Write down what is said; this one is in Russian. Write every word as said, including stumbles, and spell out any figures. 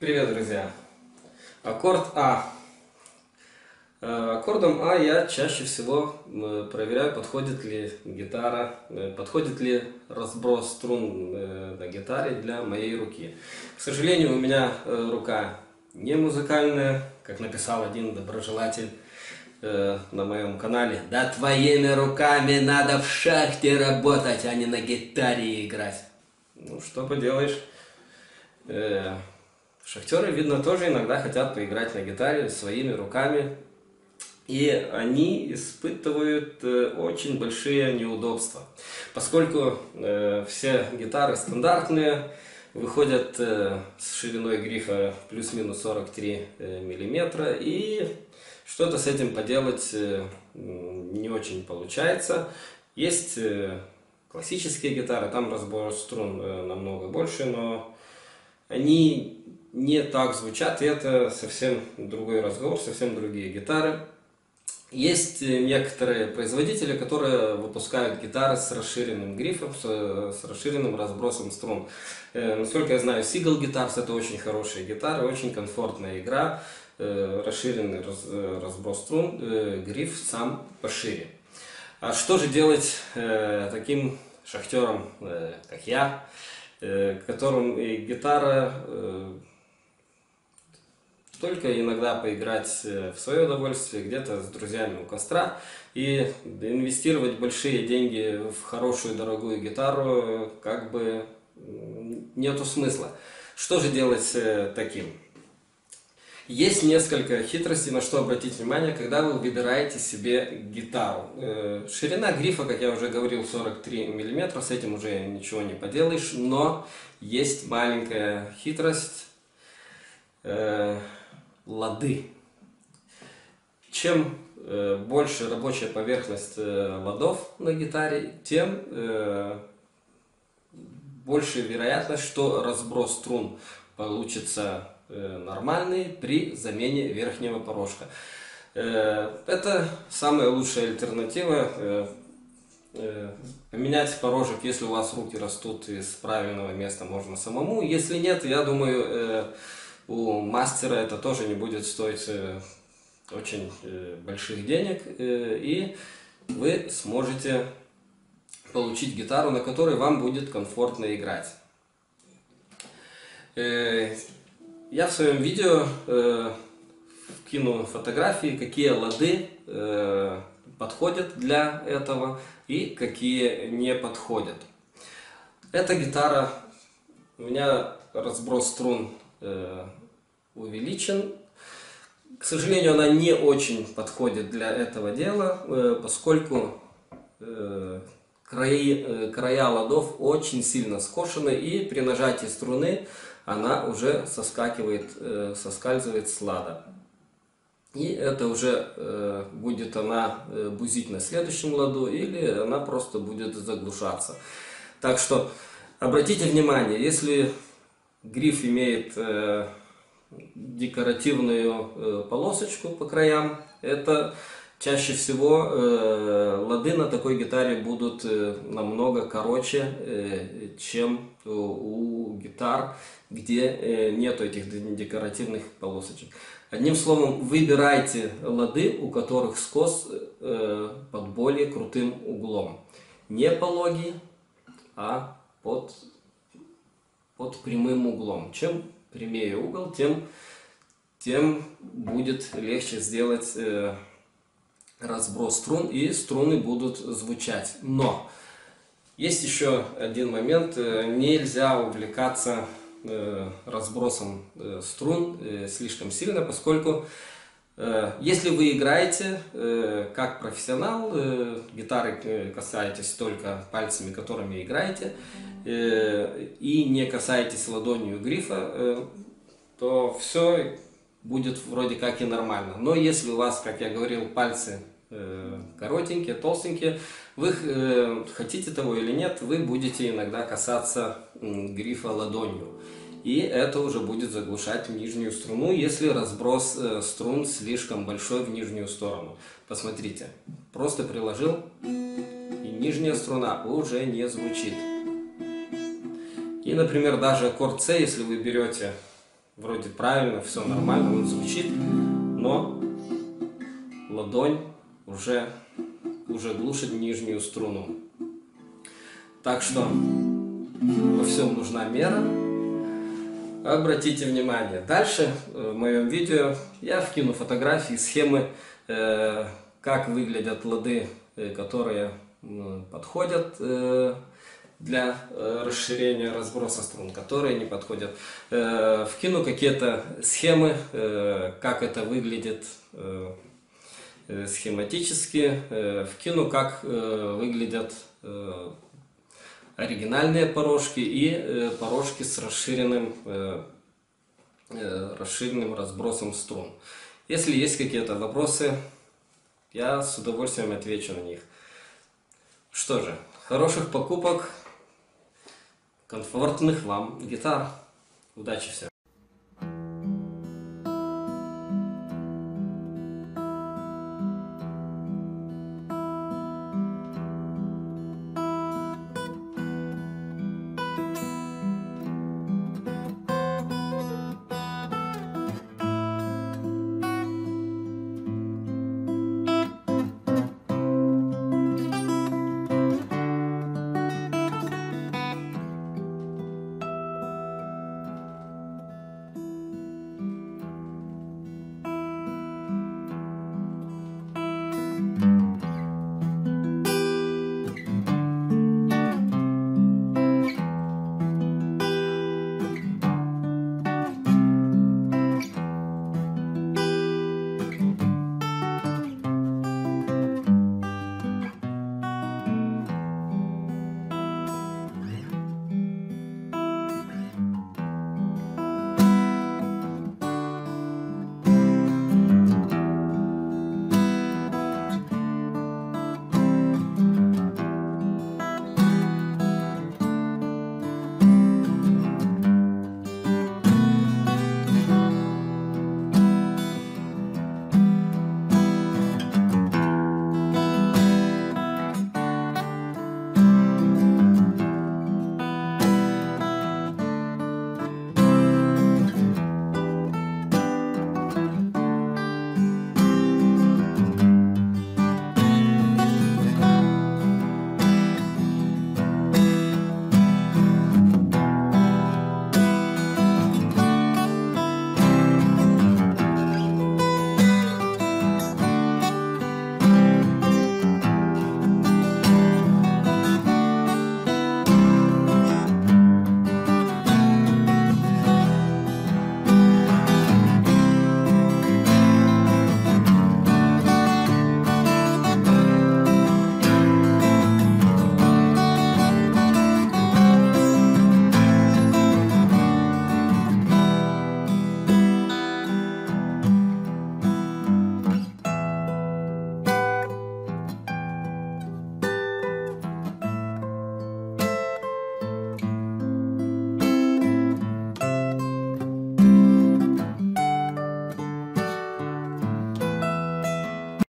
Привет, друзья! Аккорд А. Э, Аккордом А я чаще всего э, проверяю, подходит ли гитара, э, подходит ли разброс струн э, на гитаре для моей руки. К сожалению, у меня э, рука не музыкальная, как написал один доброжелатель э, на моем канале. Да твоими руками надо в шахте работать, а не на гитаре играть. Ну, что поделаешь. Э, Шахтеры, видно, тоже иногда хотят поиграть на гитаре своими руками. И они испытывают э, очень большие неудобства. Поскольку э, все гитары стандартные, выходят э, с шириной грифа плюс-минус сорок три миллиметра. И что-то с этим поделать э, не очень получается. Есть э, классические гитары, там разбор струн э, намного больше, но они не так звучат, и это совсем другой разговор, совсем другие гитары. Есть некоторые производители, которые выпускают гитары с расширенным грифом, с, с расширенным разбросом струн. Э, насколько я знаю, Seagull Guitars — это очень хорошие гитары, очень комфортная игра, э, расширенный раз, разброс струн, э, гриф сам пошире. А что же делать э, таким шахтерам, э, как я, э, которым и гитара э, только иногда поиграть в свое удовольствие, где-то с друзьями у костра, и инвестировать большие деньги в хорошую дорогую гитару как бы нету смысла. Что же делать таким? Есть несколько хитростей, на что обратить внимание, когда вы выбираете себе гитару. Ширина грифа, как я уже говорил, сорок три миллиметра, с этим уже ничего не поделаешь, но есть маленькая хитрость. Лады. Чем э, больше рабочая поверхность э, ладов на гитаре, тем э, больше вероятность, что разброс струн получится э, нормальный при замене верхнего порожка. Э, это самая лучшая альтернатива. Э, э, поменять порожек, если у вас руки растут из правильного места, можно самому. Если нет, я думаю, э, у мастера это тоже не будет стоить э, очень э, больших денег, э, и вы сможете получить гитару, на которой вам будет комфортно играть. Э, я в своем видео э, кину фотографии, какие лады э, подходят для этого и какие не подходят. Эта гитара, у меня разброс струн э, увеличен. К сожалению, она не очень подходит для этого дела, э, поскольку э, краи, э, края ладов очень сильно скошены, и при нажатии струны она уже соскакивает, э, соскальзывает с лада. И это уже э, будет она э, бузить на следующем ладу, или она просто будет заглушаться. Так что обратите внимание, если гриф имеет э, декоративную э, полосочку по краям, это чаще всего э, лады на такой гитаре будут э, намного короче, э, чем у, у гитар, где э, нету этих декоративных полосочек. Одним словом, выбирайте лады, у которых скос э, под более крутым углом. Не пологий, а под под прямым углом. Чем прямее угол, тем, тем будет легче сделать э, разброс струн, и струны будут звучать. Но есть еще один момент. Нельзя увлекаться э, разбросом э, струн э, слишком сильно, поскольку э, если вы играете э, как профессионал, э, гитары э, касаетесь только пальцами, которыми играете, и не касаетесь ладонью грифа, то все будет вроде как и нормально. Но если у вас, как я говорил, пальцы коротенькие, толстенькие, вы хотите того или нет, вы будете иногда касаться грифа ладонью. И это уже будет заглушать нижнюю струну, если разброс струн слишком большой в нижнюю сторону. Посмотрите, просто приложил, и нижняя струна уже не звучит. И, например, даже аккорд С, если вы берете вроде правильно, все нормально, он звучит, но ладонь уже, уже глушит нижнюю струну. Так что во всем нужна мера. Обратите внимание. Дальше в моем видео я вкину фотографии, схемы, э, как выглядят лады, которые э, подходят э, для э, расширения разброса струн, которые не подходят. Э, вкину какие-то схемы, э, как это выглядит э, э, схематически. Э, вкину, как э, выглядят э, оригинальные порожки и э, порожки с расширенным, э, э, расширенным разбросом струн. Если есть какие-то вопросы, я с удовольствием отвечу на них. Что же, хороших покупок, комфортных вам гитар. Удачи всем!